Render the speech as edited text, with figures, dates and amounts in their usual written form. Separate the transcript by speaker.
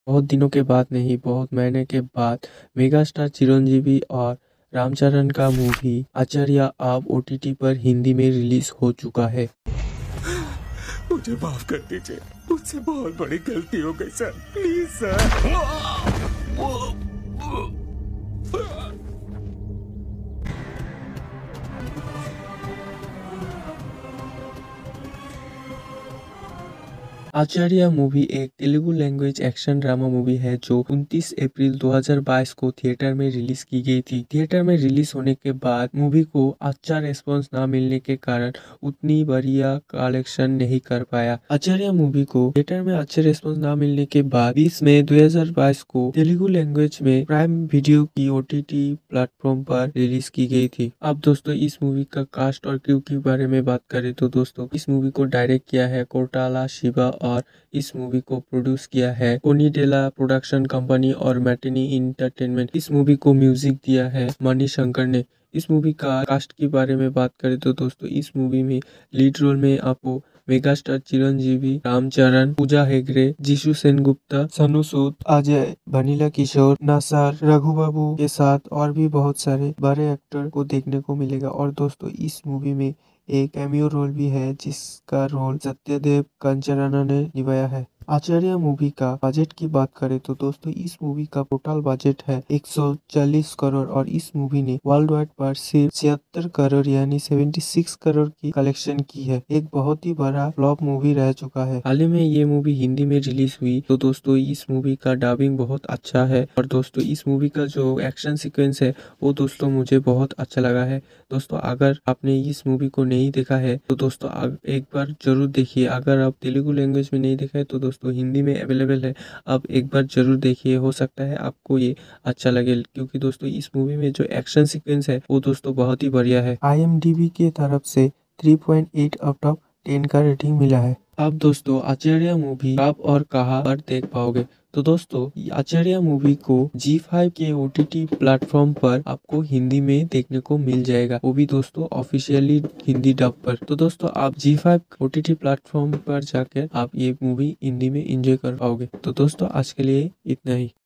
Speaker 1: बहुत दिनों के बाद नहीं, बहुत महीने के बाद मेगा स्टार चिरंजीवी और रामचरण का मूवी आचार्य अब ओटीटी पर हिंदी में रिलीज हो चुका है।
Speaker 2: मुझे माफ कर दीजिए, मुझसे बहुत बड़ी गलती हो गई sir, please sir.
Speaker 1: Acharya movie एक Telugu language action drama movie है जो 29 अप्रैल 2022 को थिएटर में रिलीज की गई थी। थिएटर में रिलीज होने के बाद मूवी को अच्छा रिस्पांस ना मिलने के कारण उतनी बढ़िया कलेक्शन नहीं कर पाया। आचार्य मूवी को थिएटर में अच्छे रिस्पांस ना मिलने के बाद 20 मई 2022 को तेलुगु लैंग्वेज में प्राइम वीडियो की ओटीटी प्लेटफॉर्म पर रिलीज की गई थी। अब दोस्तों इस मूवी का कास्ट और क्रू के बारे में बात करें तो दोस्तों इस मूवी को डायरेक्ट किया है कोटाला शिवा और इस मूवी को प्रोड्यूस किया है कोनीडेला प्रोडक्शन कंपनी और मैटिनी इंटरटेनमेंट। इस मूवी को म्यूजिक दिया है मणि शंकर ने। इस मूवी का कास्ट के बारे में बात करें तो दोस्तों इस मूवी में लीड रोल में आपको मेगा स्टार चिरंजीवी, रामचरण, पूजा हेगड़े, जीशु सेनगुप्ता, सनु सूद, अजय, वनीला किशोर, नासार, रघु बाबू के साथ और भी बहुत सारे बड़े एक्टर को देखने को मिलेगा। और दोस्तों इस मूवी में एक कैमियो रोल भी है जिसका रोल सत्यदेव कंचराना ने निभाया है। आचार्य मूवी का बजट की बात करें तो दोस्तों इस मूवी का टोटल बजट है 140 करोड़ और इस मूवी ने वर्ल्ड वाइड पर सिर्फ 76 करोड़ यानी 76 करोड़ की कलेक्शन की है। एक बहुत ही बड़ा फ्लॉप मूवी रह चुका है। हाल ही में ये मूवी हिंदी में रिलीज हुई तो दोस्तों इस मूवी का डबिंग बहुत अच्छा है और दोस्तों इस मूवी का जो एक्शन सीक्वेंस है वो दोस्तों मुझे बहुत अच्छा लगा है। दोस्तों अगर आपने इस मूवी को नहीं देखा है तो दोस्तों एक बार जरूर देखिए। अगर आप तेलुगु लैंग्वेज में नहीं देखा है तो दोस्तों हिंदी में अवेलेबल है, आप एक बार जरूर देखिए, हो सकता है आपको ये अच्छा लगे क्योंकि दोस्तों इस मूवी में जो एक्शन सीक्वेंस है वो दोस्तों बहुत ही बढ़िया है। IMDb के तरफ से 3.8 आउट ऑफ 10 का रेटिंग मिला है। अब दोस्तों आचार्य मूवी कब और कहां पर देख पाओगे तो दोस्तों आचार्य मूवी को G5 के OTT प्लेटफॉर्म पर आपको हिंदी में देखने को मिल जाएगा, वो भी दोस्तों ऑफिशियली हिंदी डब पर। तो दोस्तों आप G5 OTT प्लेटफॉर्म पर जाकर आप ये मूवी हिंदी में एंजॉय कर पाओगे। तो दोस्तों आज के लिए इतना ही।